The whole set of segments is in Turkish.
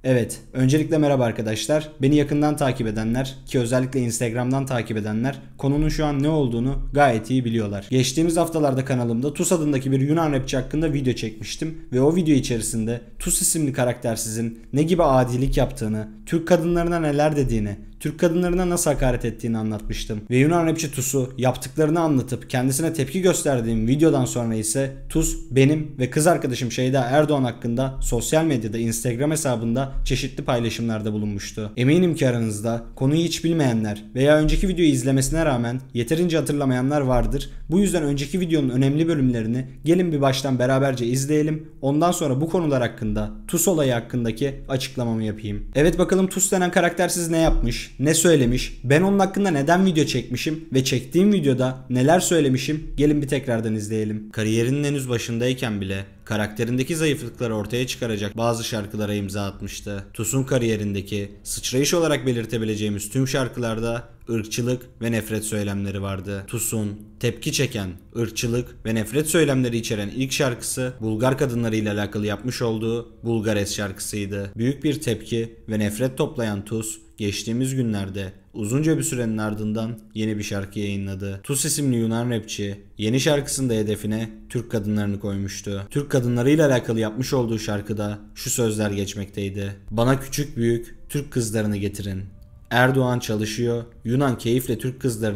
Evet, öncelikle merhaba arkadaşlar. Beni yakından takip edenler ki özellikle Instagram'dan takip edenler konunun şu an ne olduğunu gayet iyi biliyorlar. Geçtiğimiz haftalarda kanalımda TUS adındaki bir Yunan rapçi hakkında video çekmiştim ve o video içerisinde TUS isimli karaktersizin ne gibi adilik yaptığını, Türk kadınlarına neler dediğini, Türk kadınlarına nasıl hakaret ettiğini anlatmıştım. Ve Yunan rapçi TUS'u yaptıklarını anlatıp kendisine tepki gösterdiğim videodan sonra ise TUS benim ve kız arkadaşım Şeyda Erdoğan hakkında sosyal medyada Instagram hesabında çeşitli paylaşımlarda bulunmuştu. Eminim ki aranızda konuyu hiç bilmeyenler veya önceki videoyu izlemesine rağmen yeterince hatırlamayanlar vardır. Bu yüzden önceki videonun önemli bölümlerini gelin bir baştan beraberce izleyelim. Ondan sonra bu konular hakkında, TUS olayı hakkındaki açıklamamı yapayım. Evet, bakalım TUS denen karaktersiz ne yapmış, ne söylemiş, ben onun hakkında neden video çekmişim ve çektiğim videoda neler söylemişim, gelin bir tekrardan izleyelim. Kariyerinin henüz başındayken bile karakterindeki zayıflıkları ortaya çıkaracak bazı şarkılara imza atmıştı. TUS'un kariyerindeki sıçrayış olarak belirtebileceğimiz tüm şarkılarda ırkçılık ve nefret söylemleri vardı. TUS'un tepki çeken, ırkçılık ve nefret söylemleri içeren ilk şarkısı Bulgar kadınlarıyla alakalı yapmış olduğu Bulgares şarkısıydı. Büyük bir tepki ve nefret toplayan TUS geçtiğimiz günlerde uzunca bir sürenin ardından yeni bir şarkı yayınladı. TUS isimli Yunan rapçi yeni şarkısında hedefine Türk kadınlarını koymuştu. Türk kadınlarıyla alakalı yapmış olduğu şarkıda şu sözler geçmekteydi: "Bana küçük büyük Türk kızlarını getirin. Erdoğan çalışıyor, Yunan keyifle Türk kızlarını ...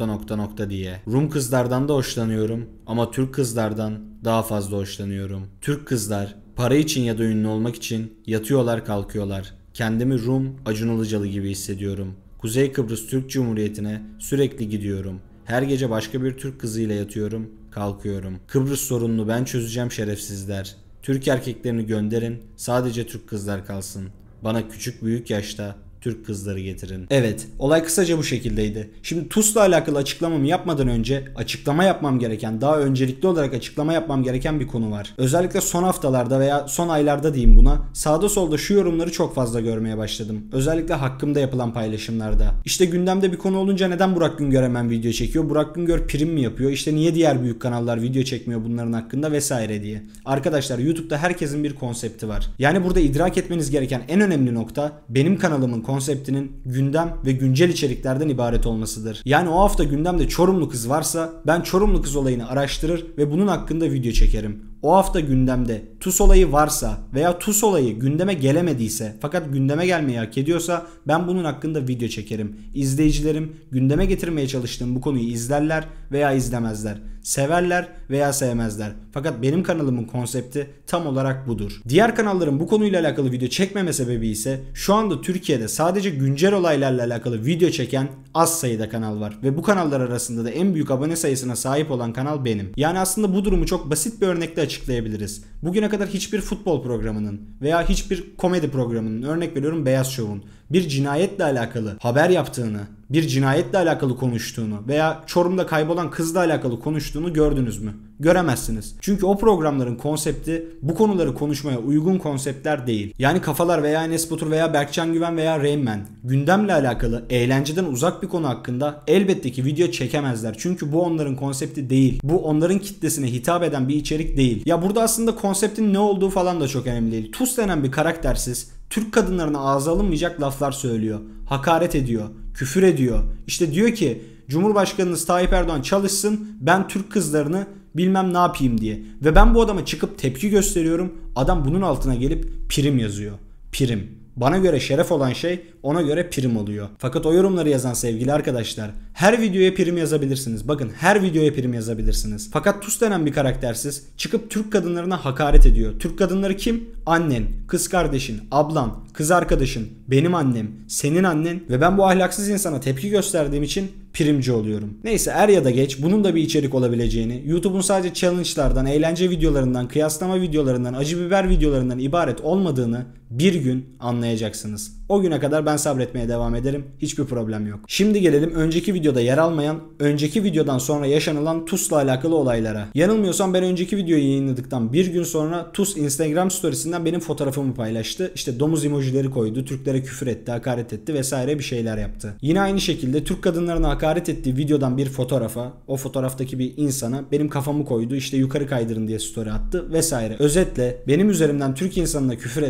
diye. Rum kızlardan da hoşlanıyorum ama Türk kızlardan daha fazla hoşlanıyorum. Türk kızlar para için ya da ünlü olmak için yatıyorlar kalkıyorlar. Kendimi Rum Acun Ilıcalı gibi hissediyorum. Kuzey Kıbrıs Türk Cumhuriyeti'ne sürekli gidiyorum. Her gece başka bir Türk kızıyla yatıyorum, kalkıyorum. Kıbrıs sorununu ben çözeceğim şerefsizler. Türk erkeklerini gönderin, sadece Türk kızlar kalsın. Bana küçük büyük yaşta Türk kızları getirin." Evet, olay kısaca bu şekildeydi. Şimdi TUS'la alakalı açıklamamı yapmadan önce açıklama yapmam gereken, daha öncelikli olarak açıklama yapmam gereken bir konu var. Özellikle son haftalarda veya son aylarda diyeyim buna, sağda solda şu yorumları çok fazla görmeye başladım. Özellikle hakkımda yapılan paylaşımlarda. İşte gündemde bir konu olunca neden Burak Güngör hemen video çekiyor? Burak Güngör prim mi yapıyor? İşte niye diğer büyük kanallar video çekmiyor bunların hakkında vesaire diye. Arkadaşlar, YouTube'da herkesin bir konsepti var. Yani burada idrak etmeniz gereken en önemli nokta benim kanalımın konseptinin gündem ve güncel içeriklerden ibaret olmasıdır. Yani o hafta gündemde Çorumlu kız varsa ben Çorumlu kız olayını araştırır ve bunun hakkında video çekerim. O hafta gündemde TUS olayı varsa veya TUS olayı gündeme gelemediyse fakat gündeme gelmeyi hak ediyorsa ben bunun hakkında video çekerim. İzleyicilerim gündeme getirmeye çalıştığım bu konuyu izlerler veya izlemezler. Severler veya sevmezler. Fakat benim kanalımın konsepti tam olarak budur. Diğer kanalların bu konuyla alakalı video çekmeme sebebi ise şu anda Türkiye'de sadece güncel olaylarla alakalı video çeken az sayıda kanal var. Ve bu kanallar arasında da en büyük abone sayısına sahip olan kanal benim. Yani aslında bu durumu çok basit bir örnekle açıklayabiliriz. Bugüne kadar hiçbir futbol programının veya hiçbir komedi programının, örnek veriyorum Beyaz Şov'un, bir cinayetle alakalı haber yaptığını, bir cinayetle alakalı konuştuğunu veya Çorum'da kaybolan kızla alakalı konuştuğunu gördünüz mü? Göremezsiniz. Çünkü o programların konsepti bu konuları konuşmaya uygun konseptler değil. Yani Kafalar veya Enes Batur veya Berkcan Güven veya Rain Man gündemle alakalı eğlenceden uzak bir konu hakkında elbette ki video çekemezler. Çünkü bu onların konsepti değil. Bu onların kitlesine hitap eden bir içerik değil. Ya burada aslında konseptin ne olduğu falan da çok önemli değil. TUS denen bir karaktersiz Türk kadınlarına ağza alınmayacak laflar söylüyor. Hakaret ediyor. Küfür ediyor. İşte diyor ki Cumhurbaşkanınız Tayyip Erdoğan çalışsın, ben Türk kızlarını bilmem ne yapayım diye. Ve ben bu adama çıkıp tepki gösteriyorum. Adam bunun altına gelip prim yazıyor. Prim. Bana göre şeref olan şey ona göre prim oluyor. Fakat o yorumları yazan sevgili arkadaşlar, her videoya prim yazabilirsiniz. Bakın, her videoya prim yazabilirsiniz. Fakat TUS denen bir karaktersiz çıkıp Türk kadınlarına hakaret ediyor. Türk kadınları kim? Annen, kız kardeşin, ablan, kız arkadaşın, benim annem, senin annen ve ben bu ahlaksız insana tepki gösterdiğim için primci oluyorum. Neyse, er ya da geç bunun da bir içerik olabileceğini, YouTube'un sadece challenge'lardan, eğlence videolarından, kıyaslama videolarından, acı biber videolarından ibaret olmadığını bir gün anlayacaksınız. O güne kadar ben sabretmeye devam ederim. Hiçbir problem yok. Şimdi gelelim önceki videoda yer almayan, önceki videodan sonra yaşanılan TUS'la alakalı olaylara. Yanılmıyorsam ben önceki videoyu yayınladıktan bir gün sonra TUS Instagram storiesinden benim fotoğrafımı paylaştı. İşte domuz emojileri koydu, Türklere küfür etti, hakaret etti vesaire bir şeyler yaptı. Yine aynı şekilde Türk kadınlarına hakaret ettiği videodan bir fotoğrafa, o fotoğraftaki bir insana benim kafamı koydu, işte yukarı kaydırın diye story attı vesaire. Özetle benim üzerimden Türk insanına küfür etmeye, Türk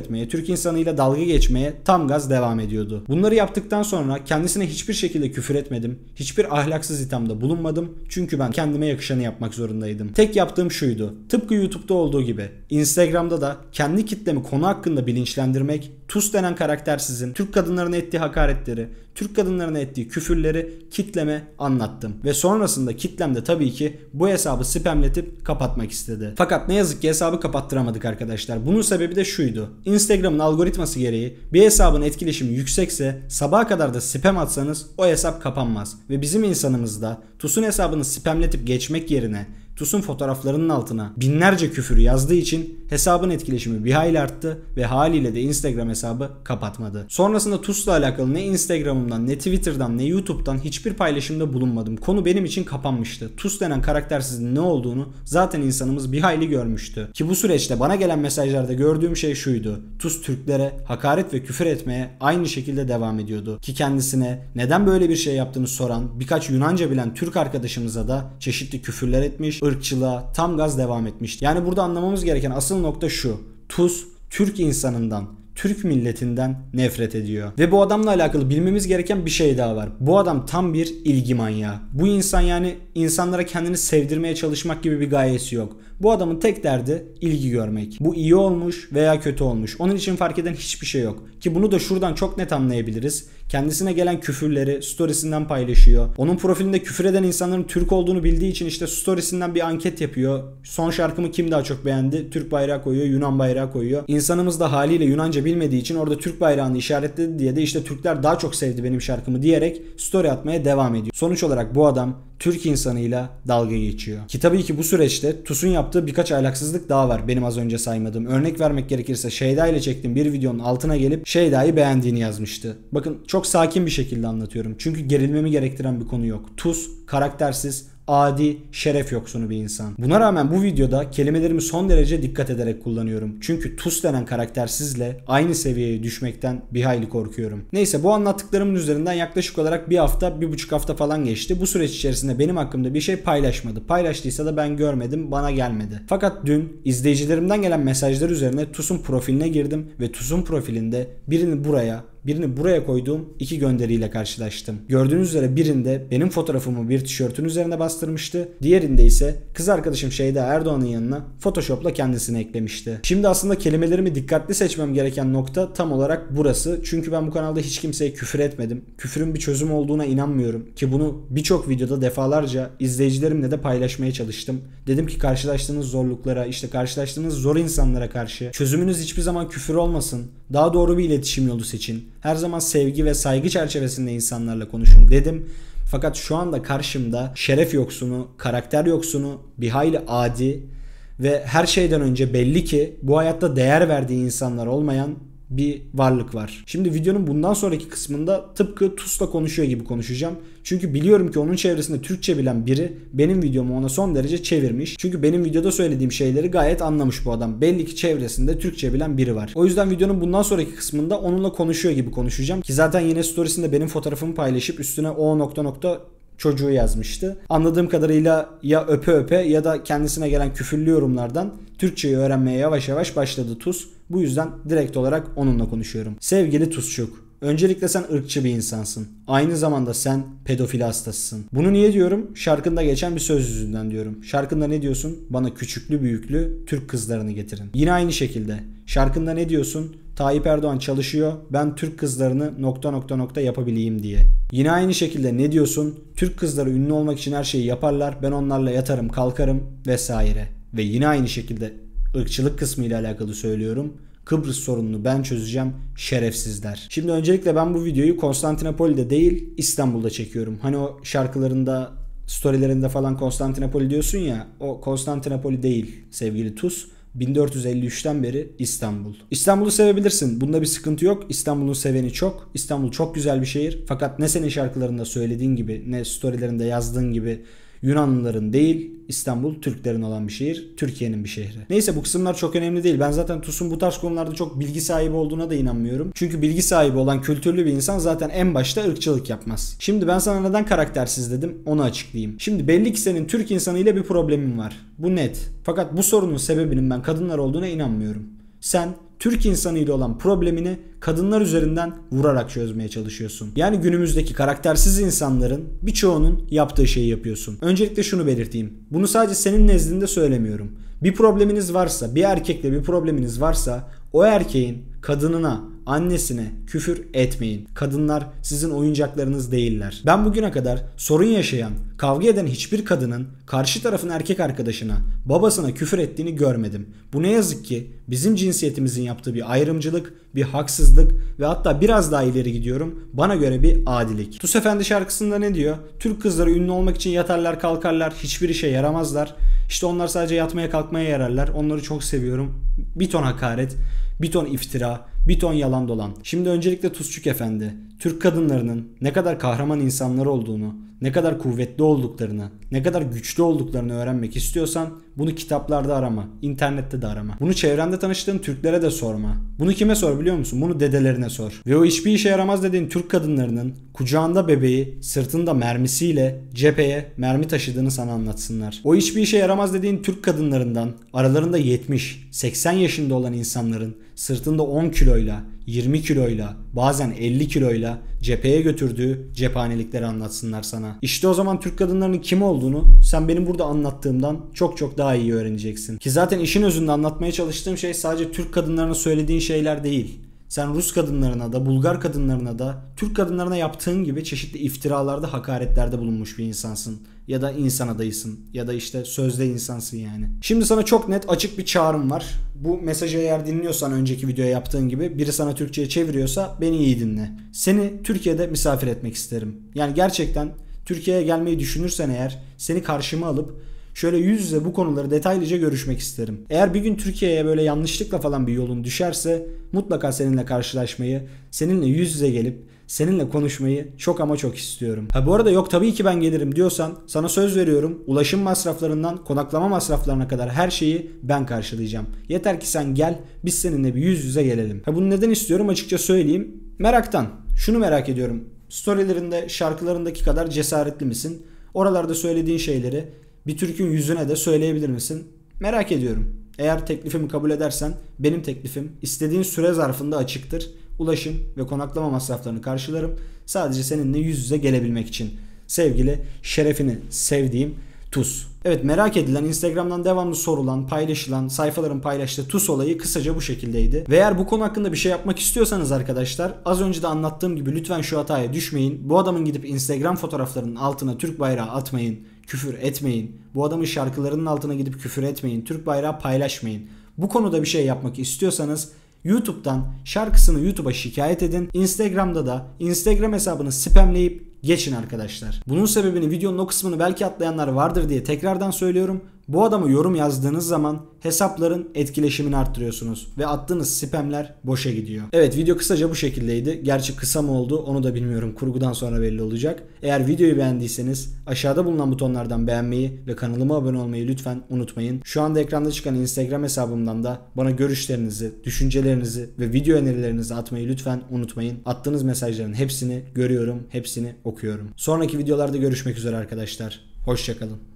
Türk insanıyla dalga geçmeye tam gaz devam ediyordu. Bunları yaptıktan sonra kendisine hiçbir şekilde küfür etmedim. Hiçbir ahlaksız ithamda bulunmadım. Çünkü ben kendime yakışanı yapmak zorundaydım. Tek yaptığım şuydu. Tıpkı YouTube'da olduğu gibi Instagram'da da kendi kitlemi konu hakkında bilinçlendirmek, TUS denen karaktersizin Türk kadınlarına ettiği hakaretleri, Türk kadınlarına ettiği küfürleri kitleme anlattım. Ve sonrasında kitlem de tabii ki bu hesabı spamletip kapatmak istedi. Fakat ne yazık ki hesabı kapattıramadık arkadaşlar. Bunun sebebi de şuydu. Instagram'ın algoritması gereği bir hesabın etkileşimi yüksekse sabaha kadar da spam atsanız o hesap kapanmaz. Ve bizim insanımız da TUS'un hesabını spamletip geçmek yerine TUS'un fotoğraflarının altına binlerce küfür yazdığı için hesabın etkileşimi bir hayli arttı ve haliyle de Instagram hesabı kapatmadı. Sonrasında TUS'la alakalı ne Instagram'ımdan ne Twitter'dan ne YouTube'dan hiçbir paylaşımda bulunmadım. Konu benim için kapanmıştı. TUS denen karaktersizin ne olduğunu zaten insanımız bir hayli görmüştü. Ki bu süreçte bana gelen mesajlarda gördüğüm şey şuydu. TUS Türklere hakaret ve küfür etmeye aynı şekilde devam ediyordu. Ki kendisine neden böyle bir şey yaptığını soran birkaç Yunanca bilen Türk arkadaşımıza da çeşitli küfürler etmiş, ırkçılığa tam gaz devam etmişti. Yani burada anlamamız gereken asıl nokta şu. TUS Türk insanından, Türk milletinden nefret ediyor. Ve bu adamla alakalı bilmemiz gereken bir şey daha var. Bu adam tam bir ilgi manyağı. Bu insan yani insanlara kendini sevdirmeye çalışmak gibi bir gayesi yok. Bu adamın tek derdi ilgi görmek. Bu iyi olmuş veya kötü olmuş. Onun için fark eden hiçbir şey yok. Ki bunu da şuradan çok net anlayabiliriz. Kendisine gelen küfürleri storiesinden paylaşıyor. Onun profilinde küfür eden insanların Türk olduğunu bildiği için işte storiesinden bir anket yapıyor. Son şarkımı kim daha çok beğendi? Türk bayrağı koyuyor, Yunan bayrağı koyuyor. İnsanımız da haliyle Yunanca bilmediği için orada Türk bayrağını işaretledi diye de işte Türkler daha çok sevdi benim şarkımı diyerek story atmaya devam ediyor. Sonuç olarak bu adam Türk insanıyla dalga geçiyor. Ki tabii ki bu süreçte TUS'un yaptığı birkaç ahlaksızlık daha var benim az önce saymadığım. Örnek vermek gerekirse Şeyda ile çektiğim bir videonun altına gelip Şeyda'yı beğendiğini yazmıştı. Bakın çok sakin bir şekilde anlatıyorum. Çünkü gerilmemi gerektiren bir konu yok. TUS karaktersiz, adi, şeref yoksunu bir insan. Buna rağmen bu videoda kelimelerimi son derece dikkat ederek kullanıyorum. Çünkü TUS denen karaktersizle aynı seviyeye düşmekten bir hayli korkuyorum. Neyse bu anlattıklarımın üzerinden yaklaşık olarak bir hafta, 1,5 hafta falan geçti. Bu süreç içerisinde benim hakkımda bir şey paylaşmadı. Paylaştıysa da ben görmedim, bana gelmedi. Fakat dün izleyicilerimden gelen mesajlar üzerine TUS'un profiline girdim ve TUS'un profilinde birini buraya koyduğum iki gönderiyle karşılaştım. Gördüğünüz üzere birinde benim fotoğrafımı bir tişörtün üzerine bastırmıştı. Diğerinde ise kız arkadaşım Şeyda Erdoğan'ın yanına Photoshop'la kendisini eklemişti. Şimdi aslında kelimelerimi dikkatli seçmem gereken nokta tam olarak burası. Çünkü ben bu kanalda hiç kimseye küfür etmedim. Küfürün bir çözüm olduğuna inanmıyorum. Ki bunu birçok videoda defalarca izleyicilerimle de paylaşmaya çalıştım. Dedim ki karşılaştığınız zorluklara, işte karşılaştığınız zor insanlara karşı çözümünüz hiçbir zaman küfür olmasın. Daha doğru bir iletişim yolu seçin. Her zaman sevgi ve saygı çerçevesinde insanlarla konuşun dedim. Fakat şu anda karşımda şeref yoksunu, karakter yoksunu, bir hayli adi ve her şeyden önce belli ki bu hayatta değer verdiği insanlar olmayan bir varlık var. Şimdi videonun bundan sonraki kısmında tıpkı TUS'la konuşuyor gibi konuşacağım. Çünkü biliyorum ki onun çevresinde Türkçe bilen biri benim videomu ona son derece çevirmiş. Çünkü benim videoda söylediğim şeyleri gayet anlamış bu adam. Belli ki çevresinde Türkçe bilen biri var. O yüzden videonun bundan sonraki kısmında onunla konuşuyor gibi konuşacağım. Ki zaten yine storiesinde benim fotoğrafımı paylaşıp üstüne o ... çocuğu yazmıştı. Anladığım kadarıyla ya öpe öpe ya da kendisine gelen küfürlü yorumlardan Türkçeyi öğrenmeye yavaş yavaş başladı TUS. Bu yüzden direkt olarak onunla konuşuyorum. Sevgili TUSçuk, öncelikle sen ırkçı bir insansın. Aynı zamanda sen pedofili hastasısın. Bunu niye diyorum? Şarkında geçen bir söz yüzünden diyorum. Şarkında ne diyorsun? Bana küçüklü büyüklü Türk kızlarını getirin. Yine aynı şekilde. Şarkında ne diyorsun? Tayyip Erdoğan çalışıyor. Ben Türk kızlarını ... yapabileyim diye. Yine aynı şekilde ne diyorsun? Türk kızları ünlü olmak için her şeyi yaparlar. Ben onlarla yatarım, kalkarım vesaire. Ve yine aynı şekilde ırkçılık kısmı ile alakalı söylüyorum. Kıbrıs sorununu ben çözeceğim, şerefsizler. Şimdi öncelikle ben bu videoyu Konstantinopoli'de değil İstanbul'da çekiyorum. Hani o şarkılarında, storylerinde falan Konstantinopoli diyorsun ya, o Konstantinopoli değil sevgili TUS. 1453'ten beri İstanbul. İstanbul'u sevebilirsin. Bunda bir sıkıntı yok. İstanbul'un seveni çok. İstanbul çok güzel bir şehir. Fakat ne senin şarkılarında söylediğin gibi, ne storylerinde yazdığın gibi Yunanlıların değil, İstanbul Türklerin olan bir şehir. Türkiye'nin bir şehri. Neyse bu kısımlar çok önemli değil. Ben zaten TUS'un bu tarz konularda çok bilgi sahibi olduğuna da inanmıyorum. Çünkü bilgi sahibi olan kültürlü bir insan zaten en başta ırkçılık yapmaz. Şimdi ben sana neden karaktersiz dedim onu açıklayayım. Şimdi belli ki senin Türk insanıyla bir problemin var. Bu net. Fakat bu sorunun sebebinin ben kadınlar olduğuna inanmıyorum. Sen Türk insanıyla olan problemini kadınlar üzerinden vurarak çözmeye çalışıyorsun. Yani günümüzdeki karaktersiz insanların birçoğunun yaptığı şeyi yapıyorsun. Öncelikle şunu belirteyim. Bunu sadece senin nezdinde söylemiyorum. Bir probleminiz varsa, bir erkekle bir probleminiz varsa o erkeğin kadınına, annesine küfür etmeyin. Kadınlar sizin oyuncaklarınız değiller. Ben bugüne kadar sorun yaşayan, kavga eden hiçbir kadının karşı tarafın erkek arkadaşına, babasına küfür ettiğini görmedim. Bu ne yazık ki bizim cinsiyetimizin yaptığı bir ayrımcılık, bir haksızlık ve hatta biraz daha ileri gidiyorum, bana göre bir adilik. Tuz Efendi şarkısında ne diyor? Türk kızları ünlü olmak için yatarlar kalkarlar, hiçbir işe yaramazlar. İşte onlar sadece yatmaya kalkmaya yararlar. Onları çok seviyorum. Bir ton hakaret, bir ton iftira, bir ton yalan dolan. Şimdi öncelikle Tuzçuk Efendi, Türk kadınlarının ne kadar kahraman insanlar olduğunu, ne kadar kuvvetli olduklarını, ne kadar güçlü olduklarını öğrenmek istiyorsan bunu kitaplarda arama, internette de arama. Bunu çevrende tanıştığın Türklere de sorma. Bunu kime sor biliyor musun? Bunu dedelerine sor. Ve o hiçbir işe yaramaz dediğin Türk kadınlarının kucağında bebeği, sırtında mermisiyle cepheye mermi taşıdığını sana anlatsınlar. O hiçbir işe yaramaz dediğin Türk kadınlarından aralarında 70-80 yaşında olan insanların sırtında 10 kiloyla, 20 kiloyla, bazen 50 kiloyla cepheye götürdüğü cephanelikleri anlatsınlar sana. İşte o zaman Türk kadınlarının kim olduğunu sen benim burada anlattığımdan çok çok daha iyi öğreneceksin. Ki zaten işin özünde anlatmaya çalıştığım şey sadece Türk kadınlarına söylediğin şeyler değil. Sen Rus kadınlarına da, Bulgar kadınlarına da, Türk kadınlarına yaptığın gibi çeşitli iftiralarda, hakaretlerde bulunmuş bir insansın. Ya da insan adayısın. Ya da işte sözde insansın yani. Şimdi sana çok net açık bir çağrım var. Bu mesajı eğer dinliyorsan önceki videoya yaptığın gibi biri sana Türkçe'ye çeviriyorsa beni iyi dinle. Seni Türkiye'de misafir etmek isterim. Yani gerçekten Türkiye'ye gelmeyi düşünürsen eğer seni karşıma alıp şöyle yüz yüze bu konuları detaylıca görüşmek isterim. Eğer bir gün Türkiye'ye böyle yanlışlıkla falan bir yolun düşerse mutlaka seninle karşılaşmayı, seninle yüz yüze gelip seninle konuşmayı çok ama çok istiyorum. Ha bu arada yok tabii ki ben gelirim diyorsan sana söz veriyorum. Ulaşım masraflarından konaklama masraflarına kadar her şeyi ben karşılayacağım. Yeter ki sen gel, biz seninle bir yüz yüze gelelim. Ha bunu neden istiyorum açıkça söyleyeyim. Meraktan. Şunu merak ediyorum. Storylerinde, şarkılarındaki kadar cesaretli misin? Oralarda söylediğin şeyleri bir Türk'ün yüzüne de söyleyebilir misin? Merak ediyorum. Eğer teklifimi kabul edersen benim teklifim istediğin süre zarfında açıktır. Ulaşım ve konaklama masraflarını karşılarım. Sadece seninle yüz yüze gelebilmek için. Sevgili, şerefini sevdiğim Tuz. Evet, merak edilen, Instagram'dan devamlı sorulan, paylaşılan, sayfaların paylaştığı Tuz olayı kısaca bu şekildeydi. Ve eğer bu konu hakkında bir şey yapmak istiyorsanız arkadaşlar, az önce de anlattığım gibi lütfen şu hataya düşmeyin. Bu adamın gidip Instagram fotoğraflarının altına Türk bayrağı atmayın, küfür etmeyin. Bu adamın şarkılarının altına gidip küfür etmeyin, Türk bayrağı paylaşmayın. Bu konuda bir şey yapmak istiyorsanız YouTube'dan şarkısını YouTube'a şikayet edin. Instagram'da da Instagram hesabını spamleyip geçin arkadaşlar. Bunun sebebini videonun o kısmını belki atlayanlar vardır diye tekrardan söylüyorum. Bu adama yorum yazdığınız zaman hesapların etkileşimini arttırıyorsunuz ve attığınız spamler boşa gidiyor. Evet, video kısaca bu şekildeydi. Gerçi kısa mı oldu onu da bilmiyorum. Kurgudan sonra belli olacak. Eğer videoyu beğendiyseniz aşağıda bulunan butonlardan beğenmeyi ve kanalıma abone olmayı lütfen unutmayın. Şu anda ekranda çıkan Instagram hesabımdan da bana görüşlerinizi, düşüncelerinizi ve video önerilerinizi atmayı lütfen unutmayın. Attığınız mesajların hepsini görüyorum, hepsini okuyorum. Sonraki videolarda görüşmek üzere arkadaşlar. Hoşça kalın.